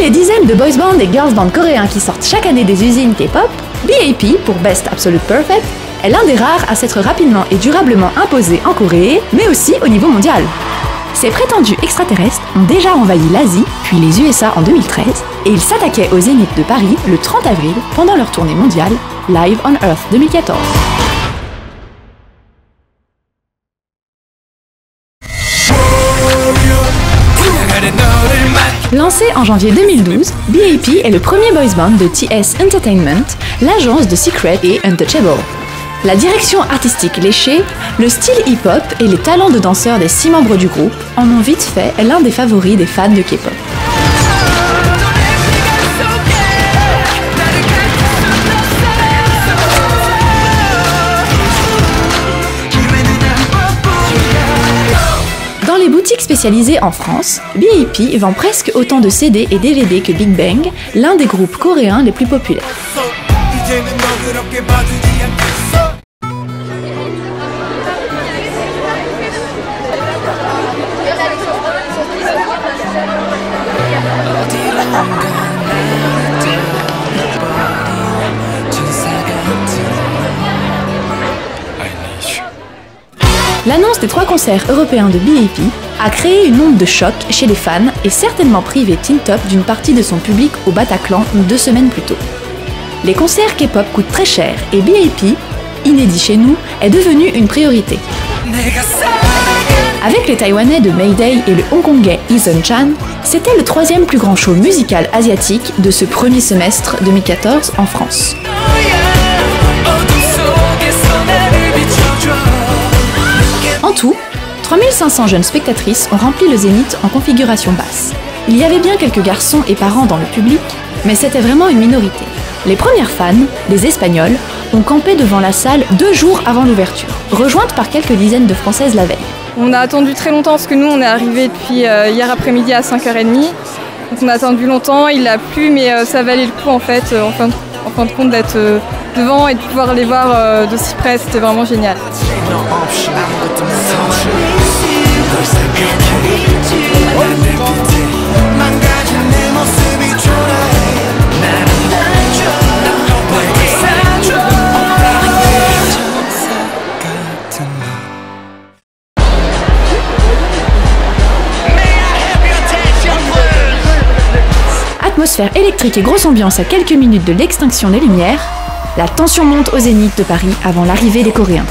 les dizaines de boys bands et girls bands coréens qui sortent chaque année des usines K-pop, BAP, pour Best Absolute Perfect, est l'un des rares à s'être rapidement et durablement imposé en Corée, mais aussi au niveau mondial. Ces prétendus extraterrestres ont déjà envahi l'Asie, puis les USA en 2013, et ils s'attaquaient au Zénith de Paris le 30 avril pendant leur tournée mondiale Live on Earth 2014. Lancé en janvier 2012, BAP est le premier boys band de TS Entertainment, l'agence de Secret et Untouchable. La direction artistique léchée, le style hip-hop et les talents de danseurs des 6 membres du groupe en ont vite fait l'un des favoris des fans de K-pop. Dans les boutiques spécialisées en France, BAP vend presque autant de CD et DVD que Big Bang, l'un des groupes coréens les plus populaires. L'annonce des 3 concerts européens de BAP a créé une onde de choc chez les fans et certainement privé Teen Top d'une partie de son public au Bataclan 2 semaines plus tôt. Les concerts K-pop coûtent très cher et BAP, inédit chez nous, est devenu une priorité. Avec les Taïwanais de Mayday et le Hongkongais Eason Chan, c'était le 3e plus grand show musical asiatique de ce premier semestre 2014 en France. En tout, 3500 jeunes spectatrices ont rempli le Zénith en configuration basse. Il y avait bien quelques garçons et parents dans le public, mais c'était vraiment une minorité. Les premières fans, des Espagnols, ont campé devant la salle 2 jours avant l'ouverture, rejointes par quelques dizaines de Françaises la veille. On a attendu très longtemps parce que nous on est arrivés depuis hier après-midi à 5h30. Donc on a attendu longtemps, il a plu mais ça valait le coup en fait, en fin de compte d'être devant et de pouvoir les voir d'aussi près, c'était vraiment génial. Atmosphère électrique et grosse ambiance à quelques minutes de l'extinction des lumières, la tension monte au Zénith de Paris avant l'arrivée des Coréens.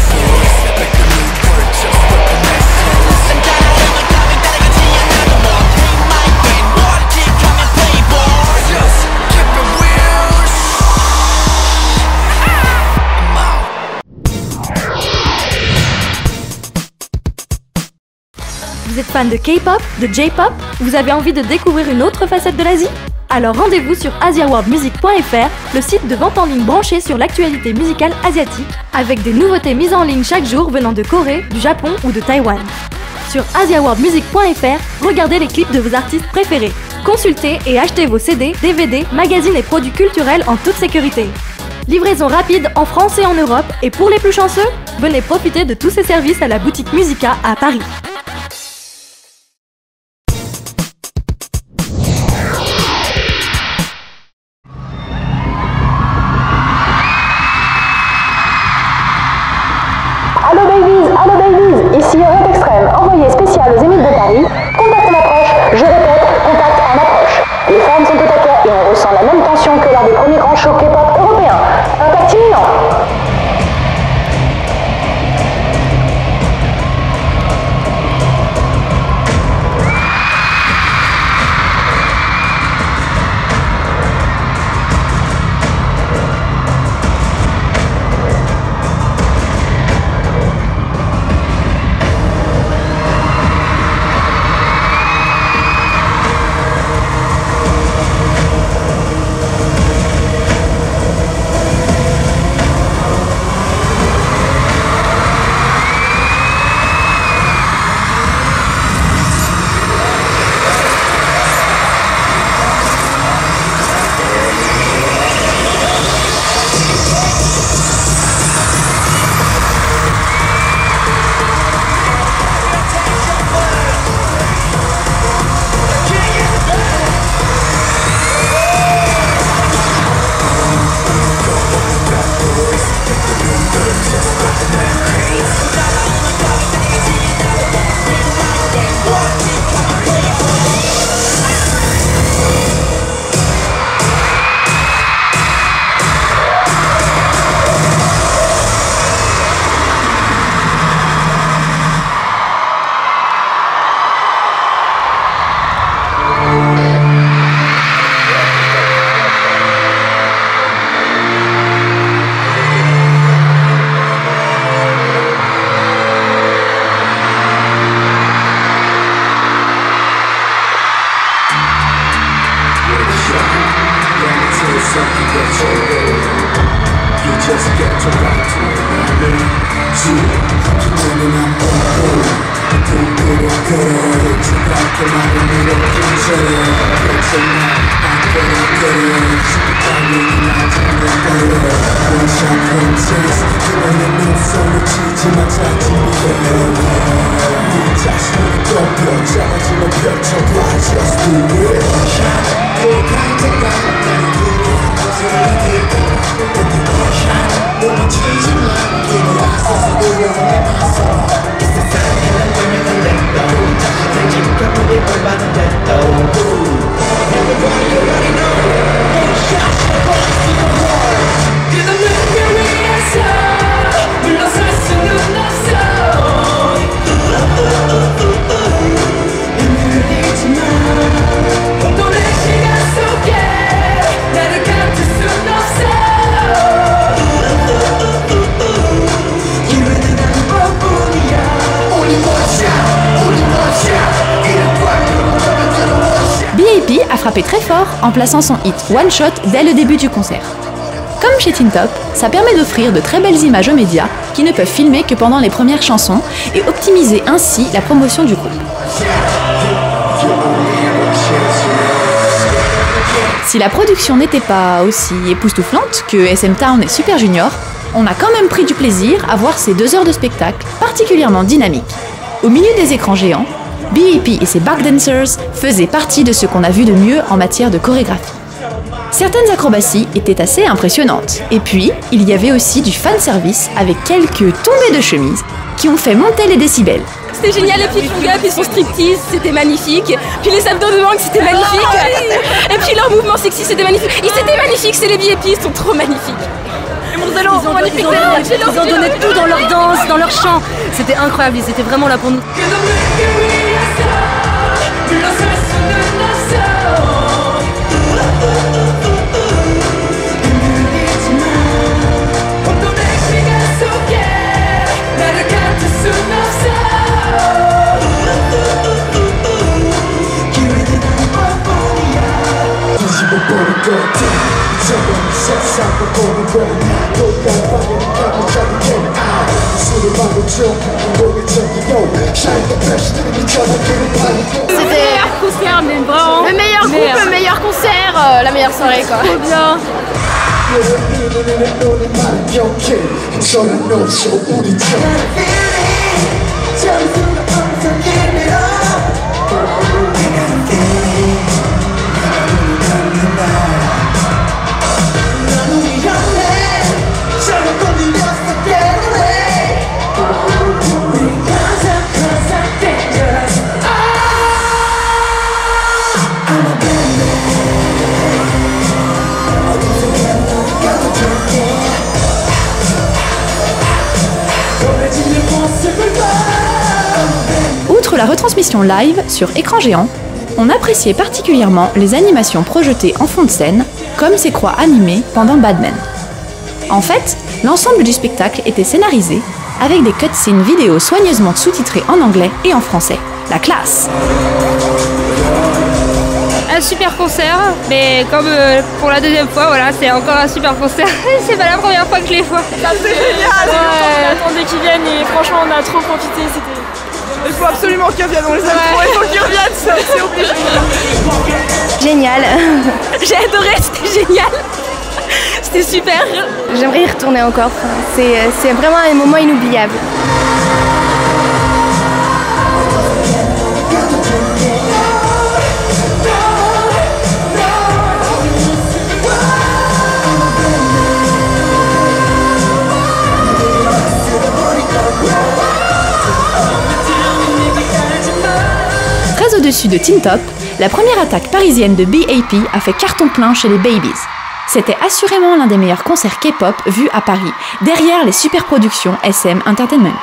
Vous êtes fan de K-pop, de J-pop? Vous avez envie de découvrir une autre facette de l'Asie? Alors rendez-vous sur asiaworldmusic.fr, le site de vente en ligne branché sur l'actualité musicale asiatique, avec des nouveautés mises en ligne chaque jour venant de Corée, du Japon ou de Taïwan. Sur asiaworldmusic.fr, regardez les clips de vos artistes préférés. Consultez et achetez vos CD, DVD, magazines et produits culturels en toute sécurité. Livraison rapide en France et en Europe, et pour les plus chanceux, venez profiter de tous ces services à la boutique Musica à Paris. Allo babies, ici Europe Extrême, envoyé spécial au Zénith de Paris. Contact en approche, je répète, contact en approche. Les fans sont au taquet et on ressent la même tension que lors des premiers grands shows K-pop européens. Impact imminent. B.A.P a frappé très fort en plaçant son hit One Shot dès le début du concert. Comme chez Tin Top, ça permet d'offrir de très belles images aux médias qui ne peuvent filmer que pendant les premières chansons et optimiser ainsi la promotion du groupe. Si la production n'était pas aussi époustouflante que SM Town et Super Junior, on a quand même pris du plaisir à voir ces 2 heures de spectacle particulièrement dynamiques. Au milieu des écrans géants, B.A.P et ses backdancers faisaient partie de ce qu'on a vu de mieux en matière de chorégraphie. Certaines acrobaties étaient assez impressionnantes. Et puis, il y avait aussi du fanservice avec quelques tombées de chemise qui ont fait monter les décibels. C'était génial, les petits up et son striptease, c'était magnifique. Puis les abdos de manque, c'était magnifique. Et puis leur mouvement sexy, c'était magnifique. C'était magnifique, c'est les B.A.P, ils sont trop magnifiques. Ils ont donné tout dans leur danse, dans leur chant. C'était incroyable, ils étaient vraiment là pour nous. C'était concert, mais vraiment le meilleur groupe, le meilleur concert, la meilleure soirée quoi. Trop bien. Outre la retransmission live sur écran géant, on appréciait particulièrement les animations projetées en fond de scène, comme ces croix animées pendant Badman. En fait, l'ensemble du spectacle était scénarisé, avec des cutscenes vidéo soigneusement sous-titrées en anglais et en français. La classe! Un super concert, mais comme pour la deuxième fois, voilà, c'est encore un super concert. C'est pas la première fois que je les vois. C'est génial! On attendait qu'ils viennent et franchement on a trop profité. Il faut absolument qu'ils reviennent, on les aime trop, il faut qu'ils reviennent, c'est obligé. Génial. J'ai adoré, c'était génial. C'était super. J'aimerais y retourner encore. C'est vraiment un moment inoubliable. Très au-dessus de Tin Top, la première attaque parisienne de B.A.P a fait carton plein chez les Babies. C'était assurément l'un des meilleurs concerts K-pop vus à Paris, derrière les super productions SM Entertainment.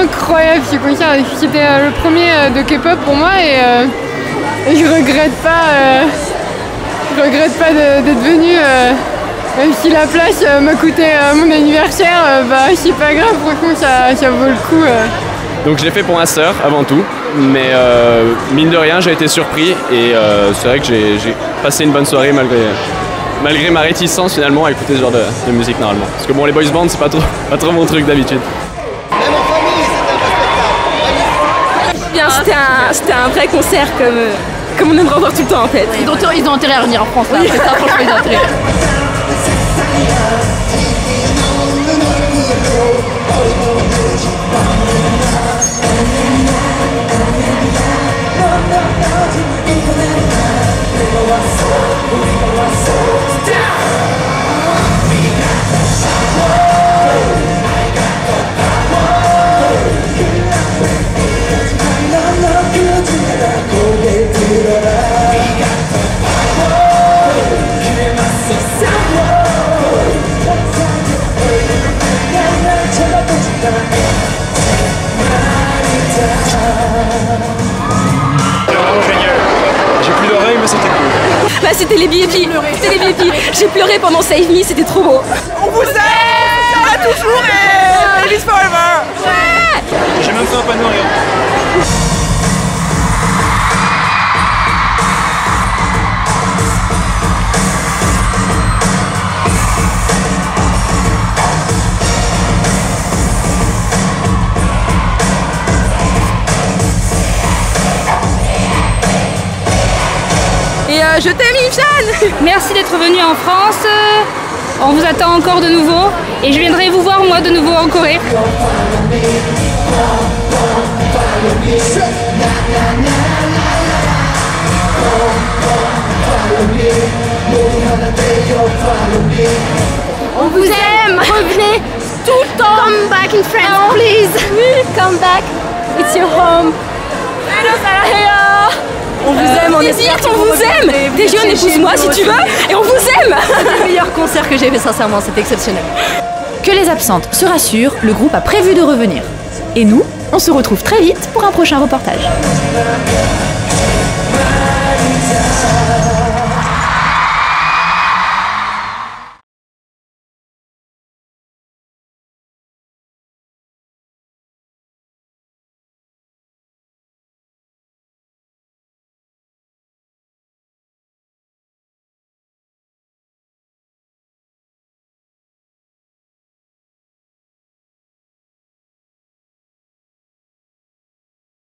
incroyable ce concert. C'était le premier de K-pop pour moi et je regrette pas d'être venue. Même si la place m'a coûté mon anniversaire, bah c'est pas grave, franchement ça vaut le coup. Donc je l'ai fait pour ma sœur avant tout, mais mine de rien j'ai été surpris et c'est vrai que j'ai passé une bonne soirée malgré ma réticence finalement à écouter ce genre de musique normalement. Parce que bon, les boys bands c'est pas trop mon truc d'habitude. Même en famille, c'était un Bien, c'était un vrai concert comme on aimerait voir tout le temps en fait. Ils ont intérêt à revenir en France là. C'est ça, franchement, ils ont intérêt. Bah c'était les VIP, c'était les VIP. J'ai pleuré pendant Save Me, c'était trop beau. On vous aime toujours et Elvis Forever. Ouais. J'ai même fait un panneau, regarde. Je t'aime Yves-Jeanne. Merci d'être venu en France. On vous attend encore de nouveau. Et je viendrai vous voir moi de nouveau en Corée. On vous aime. Revenez tout le temps. Come back in France, please. Oui, come back. It's your home. On vous aime, on espère qu'on vous aime. Déjà on épouse-moi si tu veux et on vous aime. C'est le meilleur concert que j'ai fait sincèrement, c'était exceptionnel. Que les absentes se rassurent, le groupe a prévu de revenir. Et nous, on se retrouve très vite pour un prochain reportage.